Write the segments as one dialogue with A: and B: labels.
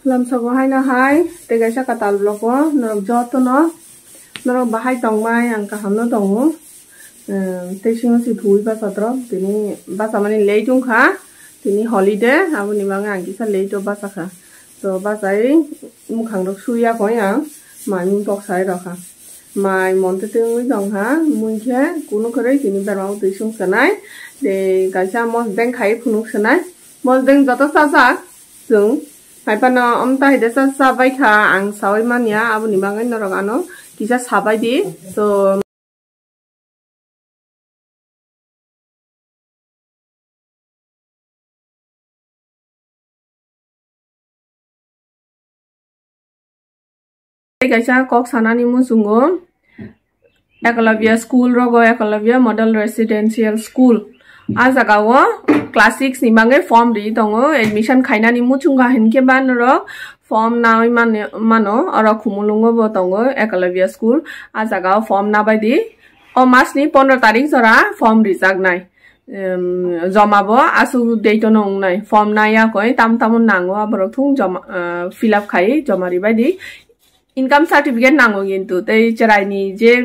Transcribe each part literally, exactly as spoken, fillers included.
A: làm sao có hai nó hai để cái sao cả tàu lộc quá nó gió to nó nó bà hai tòng mai ăn cả hầm nó tòng thế xin sự thui ba sao đó thì ni ba sao mình lấy chung khá thì ni holiday à bên mà ngang cái sao lấy cho ba sao khá rồi ba sai một hàng được suy ra khỏi nhá mà mình bọc sai rồi khá mà món thứ tương với dòng hả muốn chứ cũng nó cái đấy thì ni bà mau từ xuống sân này để cái sao món đang khai phụ nước sân này món đang rất là sao sao dừng phải bạn ông ta hiện tại sao vậy khá ăn sao mà nhá à bên mà cái nó rồi ăn nó kisah sabai di so kaisa kok sanani mu sungo eklavya school rogo eklavya model residential school azagawo class six ni bangai form ri tongo admission khainani mu chunga henke ban ro form na man mano aro khumulungo bo tongo eklavya school azagawo form na bai di o mas ni fifteen tarik jora form rijak nai joma bo asu date nong nai form na ya koi tam tam nango abro thung joma fill up khai joma ri bai di income certificate nango kintu tei cherai ni je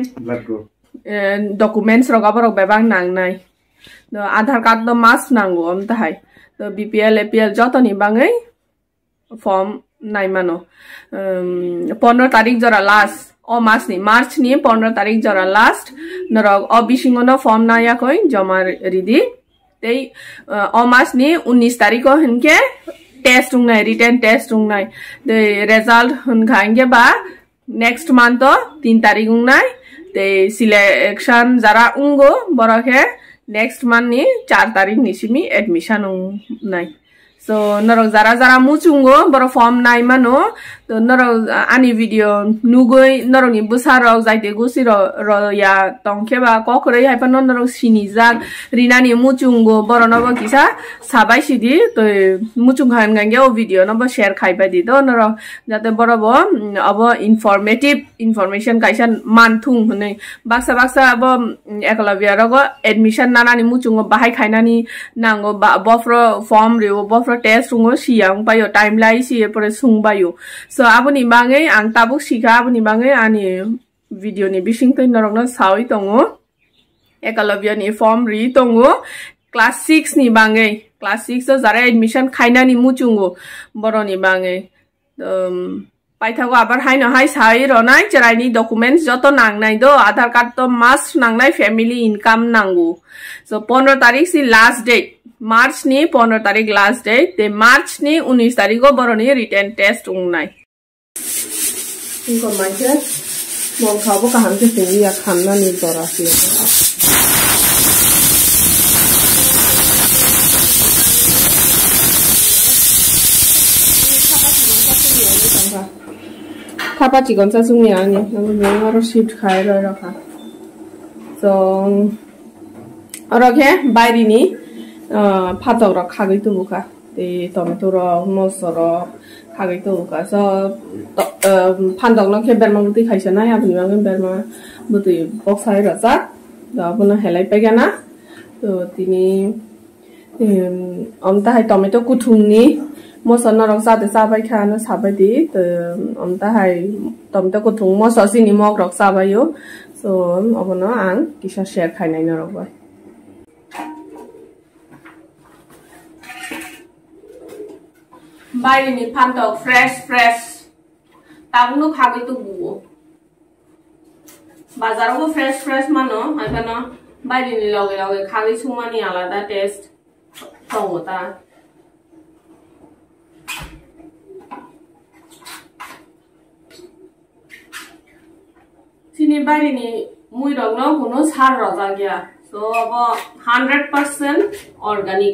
A: documents rok aborok bebang nang nai no aadhar card no mas nango am tahai to bpl apl joto ni bangai form nai mano fifteen tarik jora last o mas ni march ni fifteen tarik jora last norok o bisingo no form na ya koi joma ridi tei o mas ni nineteen tarik ko henke test ung nai written test ung nai the result hun khange ba next month to three tarik ung nai te selection jara ungo borokhe next month ni four tarik ni simi admission ung nai so norok jara jara muchungo boro form nai mano to norok ani video nugoi norok ni busarok jaite gusi ro ro ya tongke ba kokrei hai pan norok sini jak rina ni muchungo boro no bo kisa sabai sidi to muchung han gange o video no bo share khai ba di do norok jate boro bo abo informative information kaisa manthung hune baksa baksa abo eklavya rogo admission nana ni muchungo bahai khainani nango ba bofro form reo bofro test rungo siang payo timeline si pore sung bayo so abuni bangai ang tabuk sika abuni bangai ani video ni bising to norok no sawi tongo eklavya ni form ri tongo class six ni bangai class six so jara admission khaina ni muchungo boro ni bangai um paithago abar haino hai sai ro nai cherai ni documents joto nang nai do aadhar card to must nang nai family income nangu so fifteen tarik si last date March ni fifteen tarik last date te March ni nineteen tarik go boro ni written test ung nai ingko mai je mong khabo ka han ke sing ya khan na ni dora si Papa chỉ còn sao sung nhà nhỉ, nó muốn nó shift khai rồi đó hả? So, ở đây cái bài đi ní, phát đầu rồi khai cái tu cả, thì tóm tu rồi mua sữa rồi khai cái tu cả, so, phát đầu nó cái bên mà bút khai chân này, bên mà cái bên mà bút box khai rồi sát, đó bên nó hay lấy bé cái na, rồi thì ní, ông ta hay tóm cái cút thùng ní. Mo sa norok sa te sa bai kha no sa bai di to om ta hai tom ta ko thung mo sa sini mok rok sa bai yo so obono ang kisa share khai nai norok bai bai ni phan tok fresh fresh ta nu kha bai tu bu bazar ko fresh fresh mano hai bana bai ni loge loge kha gai sumani alada taste thong ta Sini bari ni mui rok no kono sar raja gya so abo one hundred percent organic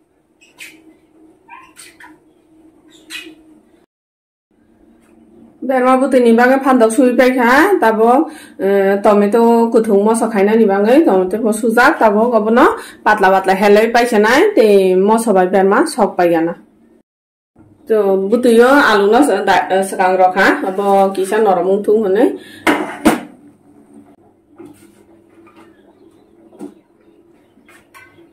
A: berma buti ni bangai phandok sui pai kha tabo tomato kuthung mo sa khaina ni bangai tomato ko sujak tabo gobono patla patla helai pai chanai te mo sabai berma sok pai gana to buti yo alu no sakang rok ha abo kisa noramung thung hone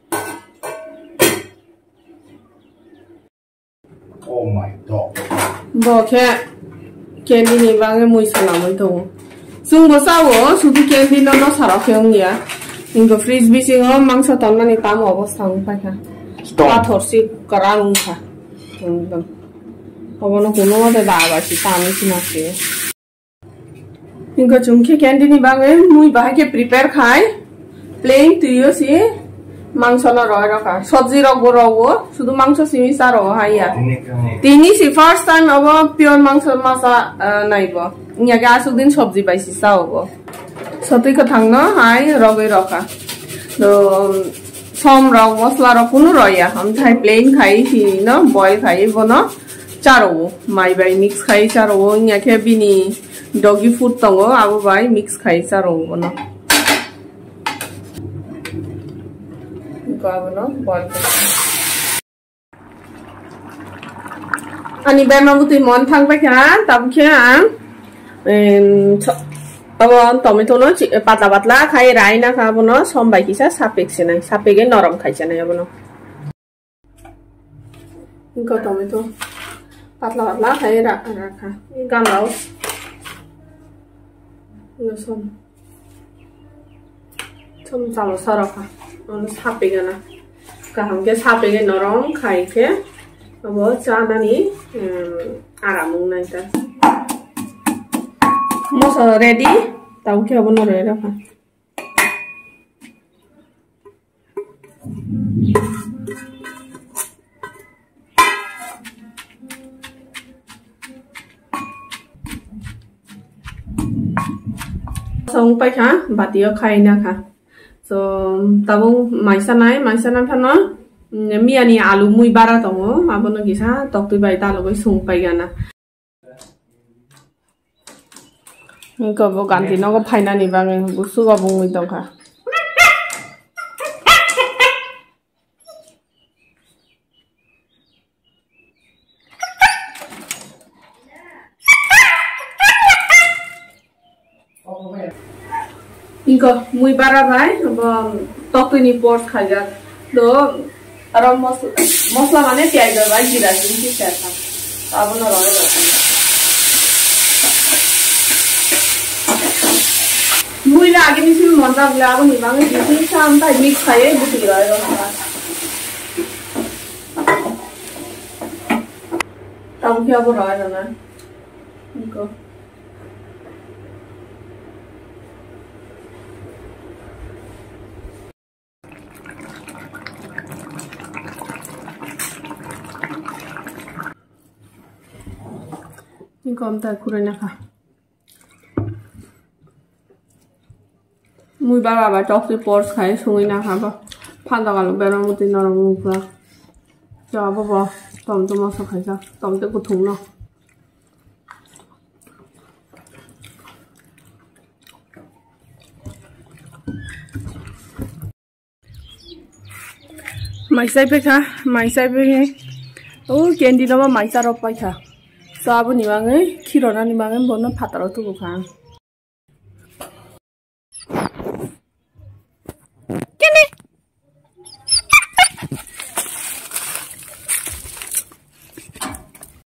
B: Oh my God.
A: Bokeh candy ni bange mui salam itu. Sung bosawo sudu candy nono sarok yang ya. Ingko freeze bising om mangsa tanna ni tamu abos tang pakai. Pathor si kerang ka. Tunggu. Kamu kuno ada dah si tamu si nasi. Ingko jungke candy ni bange mui bahake prepare khai. Plain tuyo si mangsa na roy raka. Sabzi rogo rogo sudu mangsa simi saro hai ya. Tini si first time abo pure mangsa masa naik bo. Nya ga sudin sabzi bai si sao bo. Satu ke thang na hai rogo raka. Do som rog masla rog kuno roy ya. Ham thai plain khai si na boil khai bo na charo mai bai mix khai charo nya ke bini doggy food tongo abo bai mix khai charo bo na. Ani ben mabuti mon thang pa kya tam kya em abo tomato no patla patla khai rai na kha bono som bai kisa sapek sinai sapege norom khai chana ya bono inko tomato patla patla khai ra rakha gam lao no som som chalo saraka on sapege na kaham ke sapege norom khai ke abo chana ni aramung nai ta masala ready tau ke abo no re rakha song pa kha batia khai na kha so tabung maisa nai maisa na thana mi ani alu mui bara tongo abono gisa toktu bai ta logoi sung pai gana ko bo ganti no ko phaina ni bang busu ko bung tong kha Inko mui bara bhai abo toktu ni port khaja do aram masla masla mane pyaj bhai jira jinki serta abo no roy mui la age ni sim monta bla abo ni bang jinki sam ta mix khaye buti roy ro tam kya abo roy na inko Inko am ta kurena kha mui baba ba tok si pors khai sungui na kha ba phanda galu bera muti na ro ba ja ba ba tom to ma sa khai ja tom te ku thung no mai sai pe kha mai sai pe he o candy no ma mai sa ro pa kha Sabu ni bangai, kirona ni bangai, bono pataro tu bukan. Kene.